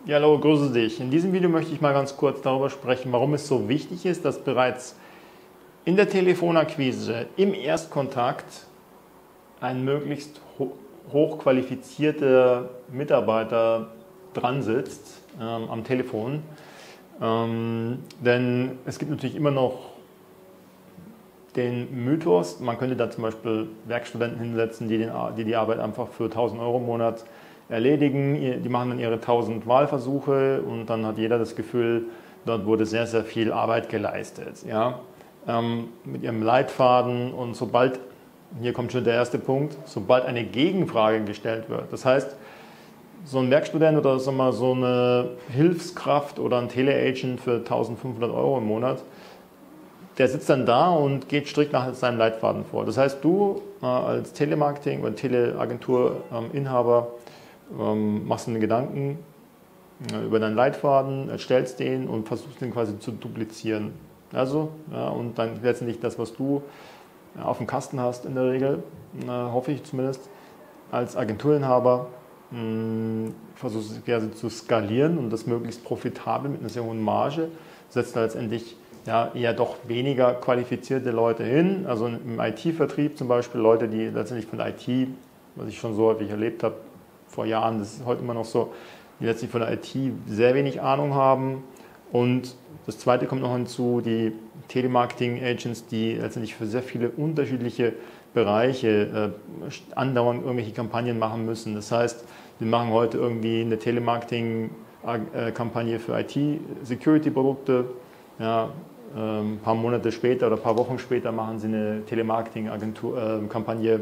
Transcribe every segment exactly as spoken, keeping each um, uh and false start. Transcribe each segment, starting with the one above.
Ja, hallo, grüße dich. In diesem Video möchte ich mal ganz kurz darüber sprechen, warum es so wichtig ist, dass bereits in der Telefonakquise im Erstkontakt ein möglichst ho hochqualifizierter Mitarbeiter dran sitzt ähm, am Telefon. Ähm, denn es gibt natürlich immer noch den Mythos, man könnte da zum Beispiel Werkstudenten hinsetzen, die, den, die die Arbeit einfach für tausend Euro im Monat erledigen. Die machen dann ihre tausend Wahlversuche und dann hat jeder das Gefühl, dort wurde sehr, sehr viel Arbeit geleistet. Ja? Ähm, mit ihrem Leitfaden, und sobald, hier kommt schon der erste Punkt, sobald eine Gegenfrage gestellt wird, das heißt, so ein Werkstudent oder sagen wir mal, so eine Hilfskraft oder ein Teleagent für eintausendfünfhundert Euro im Monat, der sitzt dann da und geht strikt nach seinem Leitfaden vor. Das heißt, du äh, als Telemarketing- oder Teleagenturinhaber ähm, machst dir Gedanken äh, über deinen Leitfaden, erstellst den und versuchst den quasi zu duplizieren. Also, ja, und dann letztendlich das, was du äh, auf dem Kasten hast in der Regel, äh, hoffe ich zumindest, als Agenturinhaber, mh, versuchst du quasi zu skalieren und das möglichst profitabel mit einer sehr hohen Marge, setzt da letztendlich ja, eher doch weniger qualifizierte Leute hin, also im I T-Vertrieb zum Beispiel Leute, die letztendlich von der I T, was ich schon so häufig erlebt habe, vor Jahren, das ist heute immer noch so, die letztlich von der I T sehr wenig Ahnung haben. Und das Zweite kommt noch hinzu, die Telemarketing-Agents, die letztendlich für sehr viele unterschiedliche Bereiche äh, andauernd irgendwelche Kampagnen machen müssen. Das heißt, wir machen heute irgendwie eine Telemarketing-Kampagne für I T-Security-Produkte, ja, ein paar Monate später oder ein paar Wochen später machen sie eine Telemarketing-Kampagne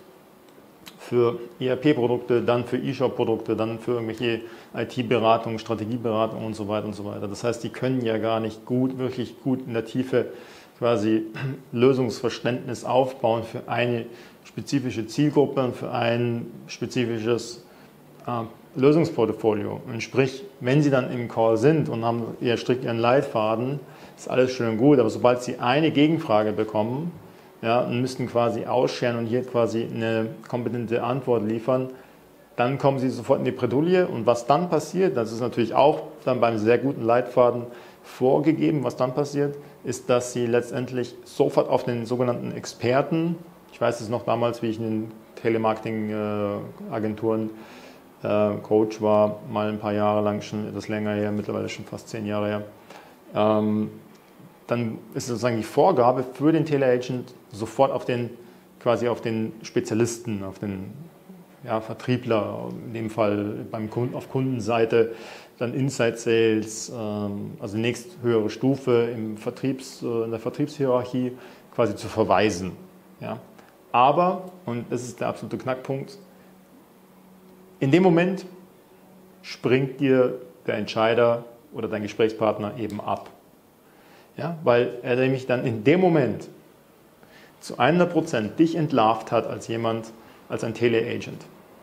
für E R P-Produkte, dann für E-Shop-Produkte, dann für irgendwelche I T-Beratung, Strategieberatung und so weiter und so weiter. Das heißt, die können ja gar nicht gut, wirklich gut in der Tiefe quasi Lösungsverständnis aufbauen für eine spezifische Zielgruppe und für ein spezifisches äh, Lösungsportfolio. Und sprich, wenn Sie dann im Call sind und haben eher strikt Ihren Leitfaden, ist alles schön und gut, aber sobald Sie eine Gegenfrage bekommen, ja, und müssten quasi ausscheren und hier quasi eine kompetente Antwort liefern, dann kommen Sie sofort in die Bredouille. Und was dann passiert, das ist natürlich auch dann beim sehr guten Leitfaden vorgegeben, was dann passiert, ist, dass Sie letztendlich sofort auf den sogenannten Experten, ich weiß es noch damals, wie ich in den Telemarketing-Agenturen äh, Coach war, mal ein paar Jahre lang, schon etwas länger her, mittlerweile schon fast zehn Jahre her, ähm, dann ist sozusagen die Vorgabe für den Teleagent sofort auf den, quasi auf den Spezialisten, auf den ja, Vertriebler, in dem Fall beim Kunden, auf Kundenseite, dann Inside Sales, ähm, also die nächsthöhere Stufe im Vertriebs, äh, in der Vertriebshierarchie quasi zu verweisen. Ja. Aber, und das ist der absolute Knackpunkt, in dem Moment springt dir der Entscheider oder dein Gesprächspartner eben ab. Ja, weil er nämlich dann in dem Moment zu hundert Prozent dich entlarvt hat als jemand, als ein Teleagent.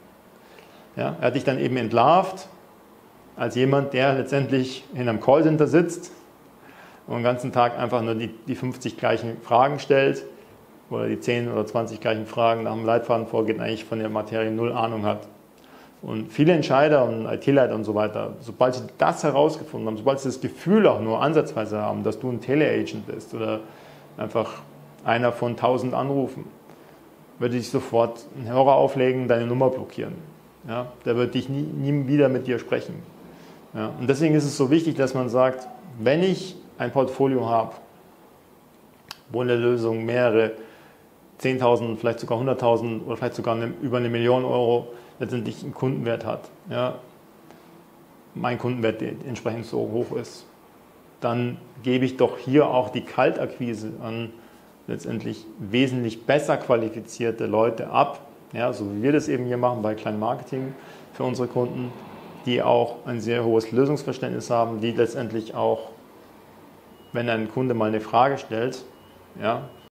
Ja, er hat dich dann eben entlarvt als jemand, der letztendlich in einem Callcenter sitzt und den ganzen Tag einfach nur die, die fünfzig gleichen Fragen stellt oder die zehn oder zwanzig gleichen Fragen nach dem Leitfaden vorgeht und eigentlich von der Materie null Ahnung hat. Und viele Entscheider und I T-Leiter und so weiter, sobald sie das herausgefunden haben, sobald sie das Gefühl auch nur ansatzweise haben, dass du ein Teleagent bist oder einfach einer von tausend Anrufen, würde dich sofort einen Hörer auflegen, deine Nummer blockieren. Ja, der wird dich nie, nie wieder mit dir sprechen. Ja, und deswegen ist es so wichtig, dass man sagt, wenn ich ein Portfolio habe, wo in der Lösung mehrere zehntausend, vielleicht sogar hunderttausend oder vielleicht sogar eine, über eine Million Euro letztendlich einen Kundenwert hat, ja, mein Kundenwert entsprechend so hoch ist, dann gebe ich doch hier auch die Kaltakquise an letztendlich wesentlich besser qualifizierte Leute ab, ja, so wie wir das eben hier machen bei Klein Marketing für unsere Kunden, die auch ein sehr hohes Lösungsverständnis haben, die letztendlich auch, wenn ein Kunde mal eine Frage stellt, ja,